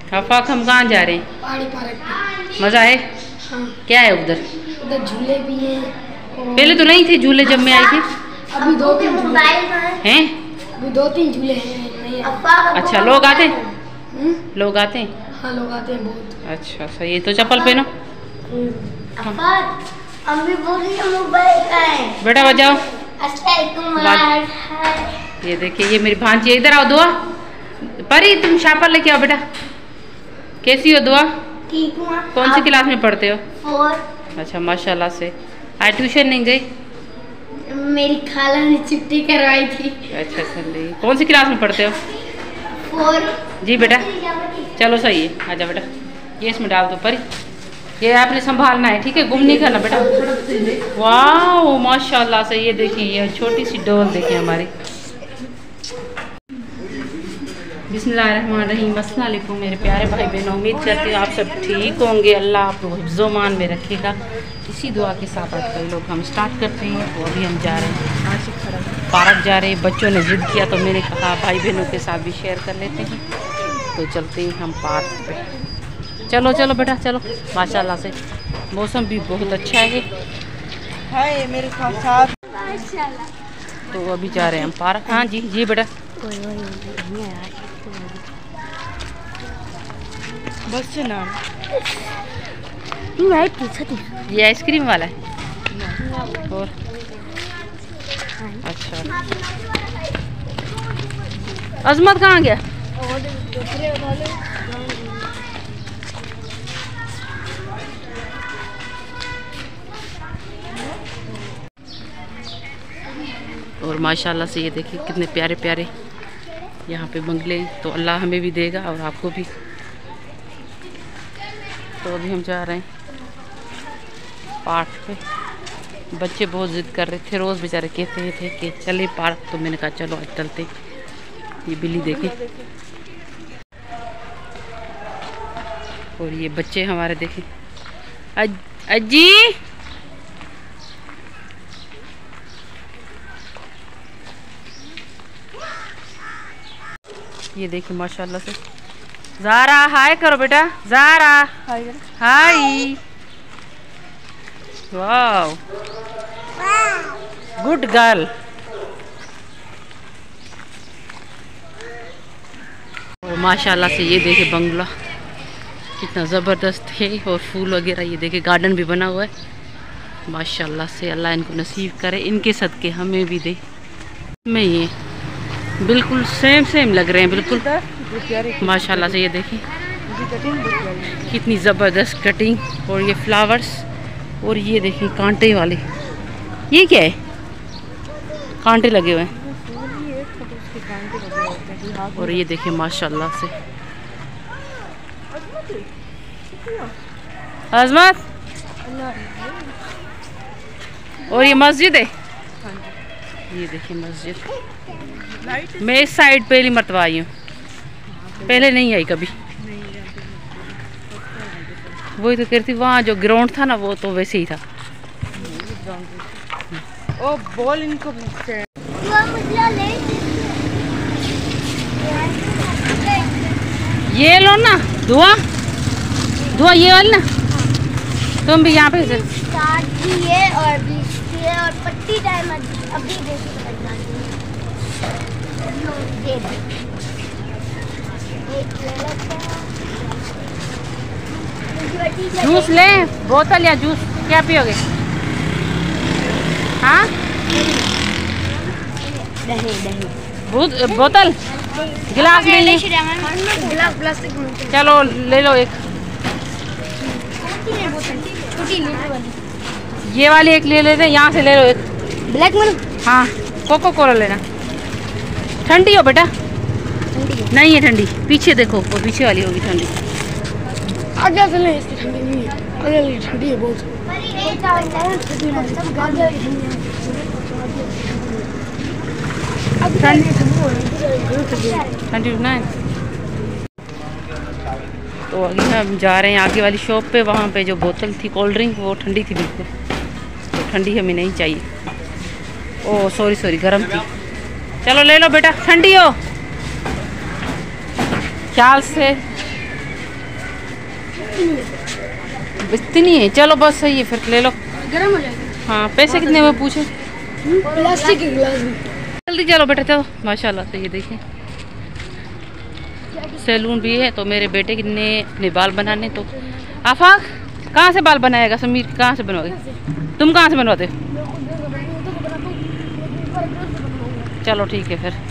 आफाक हम कहाँ जा रहे हैं? पहाड़ी पार्क। मज़ा है? हाँ। क्या है उधर? उधर झूले भी हैं। पहले तो नहीं थे झूले जब मैं आई थी। अभी 2-3 झूले हैं। अभी 2-3 झूले हैं। अच्छा, लोग आते हैं? लोग आते हैं? हाँ, लोग आते हैं बहुत। अच्छा सही है, तो चप्पल पहनो। अम्मी बोल रही है मोबाइल का है। बेटा बजाओ। अच्छा ये देखिए, ये मेरी भांजी, इधर आओ। दुआ परी, तुम शापर लेके आओ बेटा। कैसी हो दुआ? ठीक हूँ। कौन सी क्लास में पढ़ते हो? 4। अच्छा माशाल्लाह से। आज ट्यूशन नहीं गई? मेरी खाला ने छुट्टी करवाई थी। अच्छा चलिए, कौन सी क्लास में पढ़ते हो? 4। जी बेटा, चलो सही है, आजा बेटा। ये इसमें डाल दो परी, ये आपने संभालना है, ठीक है? गुम नहीं करना बेटा। वाह माशाल्लाह से। ये देखिए, ये छोटी सी डॉल देखिए हमारी। बिस्मिल्लाहिर्रहमानिर्रहीम। अस्सलाम वालेकुम मेरे प्यारे भाई बहनों, उम्मीद करती हूँ आप सब ठीक होंगे। अल्लाह आपको हिफ्ज़-ओ-मान में रखेगा। इसी दुआ के साथ आज कई लोग हम स्टार्ट करते हैं। तो अभी हम जा रहे हैं पार्क जा रहे हैं। बच्चों ने ज़िद किया तो मैंने कहा भाई बहनों के साथ भी शेयर कर लेते हैं। तो चलते हैं हम पार्क पे। चलो चलो बेटा चलो। माशाल्लाह से मौसम भी बहुत अच्छा है मेरे साथ। तो अभी जा रहे हैं हम पार्क। हाँ जी जी बेटा। बस से ना, ये आइसक्रीम वाला है। और अच्छा, अजमत कहाँ गया? और माशाल्लाह से ये देखिए कितने प्यारे प्यारे यहाँ पे बंगले। तो अल्लाह हमें भी देगा और आपको भी। तो अभी हम जा रहे हैं पार्क पे। बच्चे बहुत ज़िद कर रहे थे, रोज़ बेचारे कहते थे कि चले पार्क। तो मैंने कहा चलो आज चलते। ये बिल्ली देखें, और ये बच्चे हमारे देखें। अज्जी ये देखिए माशाल्लाह से। ज़ारा हाय करो बेटा। Zara hi. Wow good girl. और माशाल्लाह से ये देखिए बंगला कितना ज़बरदस्त है। और फूल वगैरह, ये देखिए गार्डन भी बना हुआ है माशाल्लाह से। अल्लाह इनको नसीब करे, इनके सदके हमें भी दे। मैं ये बिल्कुल सेम लग रहे हैं बिल्कुल माशाल्लाह से। ये देखिए कितनी ज़बरदस्त कटिंग। और ये फ्लावर्स, और ये देखिए कांटे वाले। ये क्या है? कांटे लगे हुए हैं। और ये देखिए माशाल्लाह से। अजमत, और ये मस्जिद है। ये देखिए मस्जिद। मैं इस साइड पहली मरतबा आई हूँ, पहले नहीं आई कभी। वही तो कहती, वहाँ जो ग्राउंड था ना वो तो वैसे ही था। ओ बॉल इनको ये लो ना दुआ, दुआ ये वाली ना। तुम भी यहाँ पे स्टार्ट की है और पट्टी टाइम अभी जूस ले, बोतल या जूस क्या पियोगे? हाँ दही बोतल, गिलास में ले। गिलास प्लास्टिक में। चलो ले लो एक, ये वाली एक ले लेते हैं। यहाँ से ले लो एक ब्लैक में। हाँ कोको कोला लेना। ठंडी हो बेटा? नहीं है ठंडी, पीछे देखो वो पीछे वाली होगी ठंडी। आगे से ले, इसकी ठंडी नहीं है, आगे ठंडी है बहुत। ठंडी ना है। तो अभी हम जा रहे हैं आगे वाली शॉप पे। वहाँ पे जो बोतल थी कोल्ड ड्रिंक वो ठंडी थी बिल्कुल, तो ठंडी हमें नहीं चाहिए। ओह सॉरी गर्म थी। चलो ले लो बेटा, ठंडी हो ख्याल से। इतनी है, चलो बस सही है फिर ले लो। गरम हो जाएगा। हाँ पैसे कितने हुए पूछे? प्लास्टिक के गिलास भी। जल्दी चलो बेटा चलो। माशाल्लाह से ये देखिए सैलून भी है। तो मेरे बेटे के ने अपने बाल बनाने, तो आफाक कहाँ से बाल बनाएगा? समीर कहाँ से बनवाओगे? तुम कहाँ से बनवाते हो? चलो ठीक है फिर।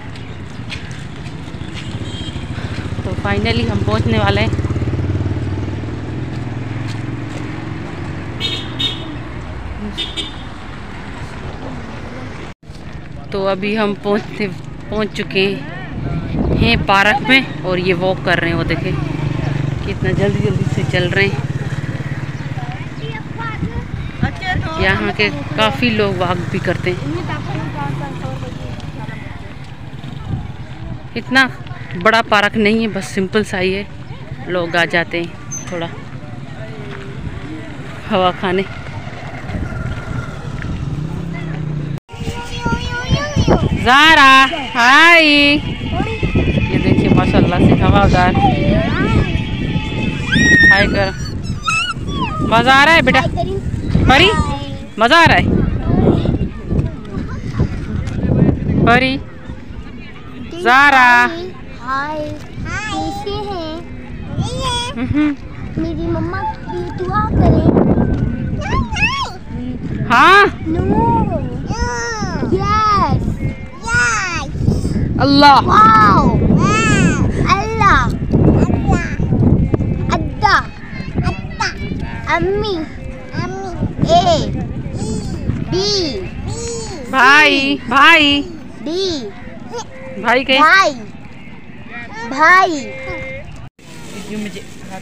तो फाइनली हम पहुँचने वाले हैं। तो अभी हम पहुँच चुके हैं पार्क में और ये वॉक कर रहे हैं। वो देखें कितना जल्दी जल्दी से चल रहे हैं। यहाँ के काफ़ी लोग वॉक भी करते हैं। इतना बड़ा पार्क नहीं है, बस सिंपल सा ही है। लोग आ जाते हैं थोड़ा हवा खाने। ज़ारा हाय, ये देखिए माशाल्लाह से हवादार। हाय कर, मज़ा आ रहा है बेटा? परी मज़ा आ रहा है? परी ज़ारा हाय, कैसे हैं? मेरी मम्मा की दुआ करें। हाँ no yes Allah wow Allah अद्दा अम्मी ए बी भाई भाई डी भाई के भाई भाई। मुझे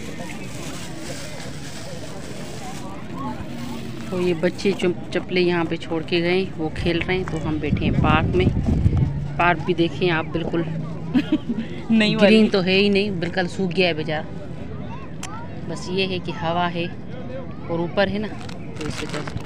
तो ये बच्चे चप्पलें यहाँ पे छोड़ के गए, वो खेल रहे हैं। तो हम बैठे हैं पार्क में। पार्क भी देखें आप, बिल्कुल नहीं ग्रीन तो है ही नहीं, बिल्कुल सूख गया है बेचारा। बस ये है कि हवा है और ऊपर है ना, तो इस वजह से।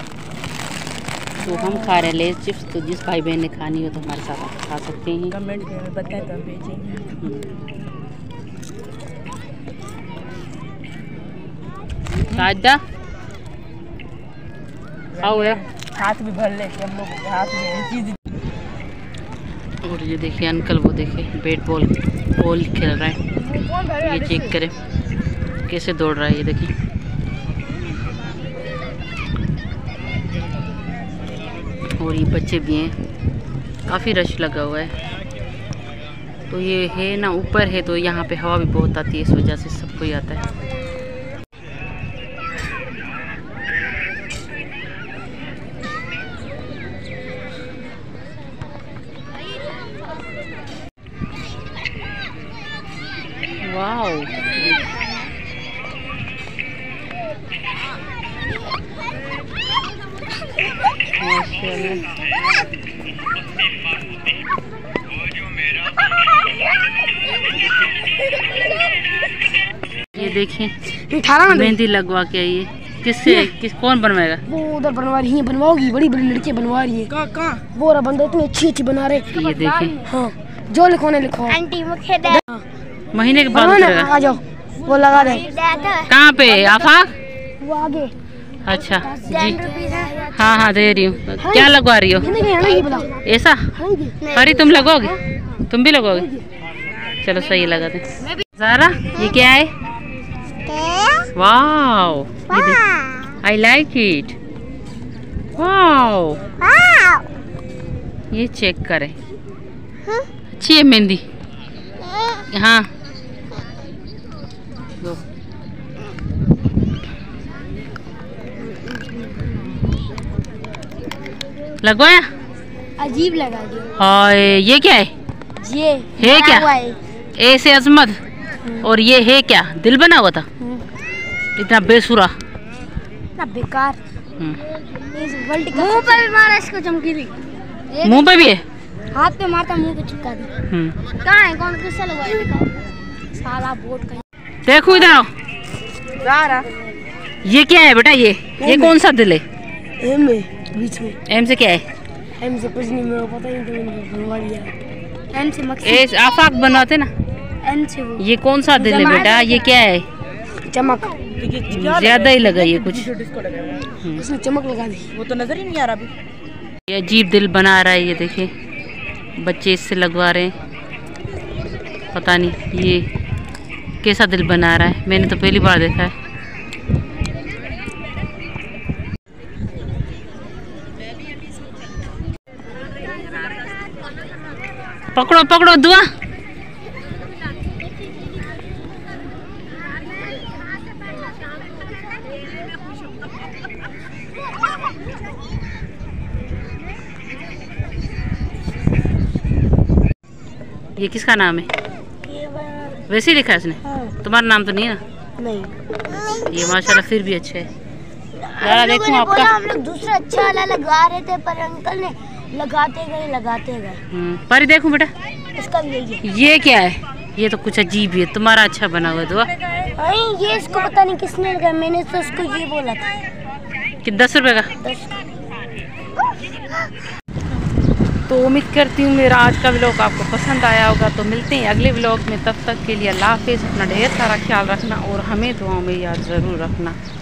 तो हम खा रहे हैं लेस चिप्स। तो जिस भाई बहन ने खानी हो तो हमारे साथ आप खा सकते हैं। कमेंट में बताएं तो हम भेजेंगे। सादा आओ यार, हाथ भी भर लेते हम लोग, हाथ में चीज। और ये देखिए अंकल, वो देखिए बैट बॉल खेल रहा है। ये चेक करें कैसे दौड़ रहा है, ये देखिए। और ये बच्चे भी हैं, काफ़ी रश लगा हुआ है। तो ये है ना ऊपर है, तो यहाँ पे हवा भी बहुत आती है, इस वजह से सब कोई आता है। वाओ ये देखिए मेहंदी लगवा के आई है। किससे कौन बनवाएगा? वो उधर बनवा रही है, बनवाओगी, बड़ी बड़ी लड़कियां बनवा रही है। कहाँ? वो रहा बंदा, इतनी अच्छी अच्छी बना रहे। ये देखिए, हाँ जो लिखवाने लिखो। आंटी मुझे दे। महीने के बाद आ जाओ, वो लगा दे। कहाँ पे आफाक? वो आगे। अच्छा जी, हाँ हाँ दे रही हूँ। क्या लगवा रही हो? ऐसा हरी तुम लगवाओगे? तुम भी लगवाओगे? चलो सही लगा दे। ज़ारा ये क्या है? Wow I like it. Wow ये चेक करें, अच्छी है मेहंदी। हाँ लगवाया, अजीब लगा दिया। हाँ ये क्या है? ये है क्या? ए से अजमत। और ये है क्या? दिल बना हुआ था, इतना बेसुरा, इतना बेकार। मुंह पे भी मारा इसको, चमकीली मुंह पे भी है, हाथ पे मारता मुंह पे चिपका दी। कहाँ है? कौन किससे लगवाया? साला बोर्ड का। देखो इधर आओ। ज़ारा ये क्या है बेटा? ये कौन सा दिल है? एम में बीच में। एम से क्या है? एम से कुछ नहीं, मेरे को पता ही नहीं, मैंने बनवा लिया। एम से मक्खी। आफाक बनवाते ना। एम से वो। ये कौन सा दिल है बेटा? ये क्या है? चमक ज्यादा ही लगाइए कुछ। उसने चमक लगा दी, वो तो नजर ही नहीं आ रहा अभी। ये अजीब दिल बना रहा है, ये देखिए बच्चे इससे लगवा रहे हैं। पता नहीं ये कैसा दिल बना रहा है, मैंने तो पहली बार देखा है। पकड़ो पकड़ो दुआ। ये किसका नाम है? वैसे ही लिखा है इसने। तुम्हारा नाम तो नहीं है ना? नहीं। ये माशाल्लाह फिर भी अच्छा है। हम लोगों ने बोला हम लोग दूसरा अच्छा वाला लगा रहे थे, पर अंकल ने लगाते गए। पर देखो बेटा, इसका भी यही है। ये क्या है? ये तो कुछ अजीब है। तुम्हारा अच्छा बना हुआ दुआ। नहीं, ये इसको पता नहीं किसने लगाया, मैंने तो उसको ये बोला था कि 10 रुपए का। 10। तो उम्मीद करती हूँ मेरा आज का व्लॉग आपको पसंद आया होगा। तो मिलते हैं अगले व्लॉग में, तब तक के लिए अल्लाह हाफिज़। अपना ढेर सारा ख्याल रखना और हमें दुआओं में याद ज़रूर रखना।